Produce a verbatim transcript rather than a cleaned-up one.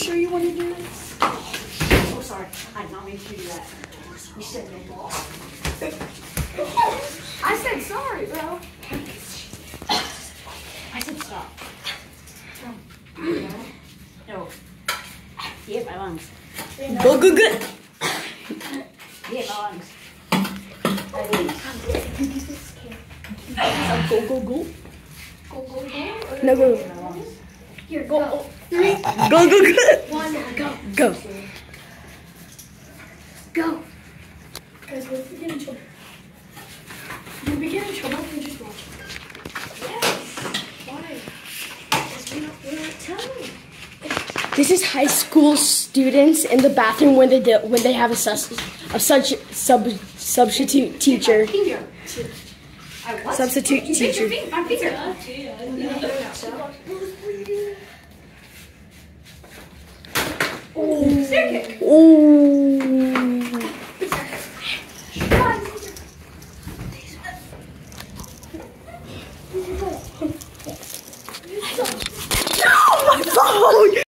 sure you want to do this? Oh, sorry. I did not mean to do that. You said no ball. I said sorry, bro. I said stop. No. No. He hit my lungs. Go, go, good. He hit my lungs. Go, go, go. Go, go, go. No, go. Here, go. go. Three. Go, go, good. One, go. Go. Go. Guys, if we get in trouble. If we get in trouble, we just watch. Yes. Why? Because we don't, we don't tell them. This is high school students in the bathroom when they do, when they have a, sus, a such sub substitute teacher. Finger. I what? Substitute You bit your teacher. finger. My finger. Oh. Staircase. Ooh. No, my phone.